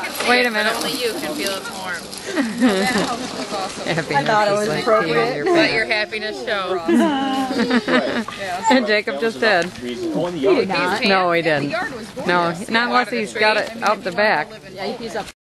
Wait a minute. Only you can feel it's warm. Happiness I thought it was is like appropriate. your Let your happiness show. And Jacob just did. He did not. No, he didn't. No, not unless he's got it out the back. Yeah, he's up.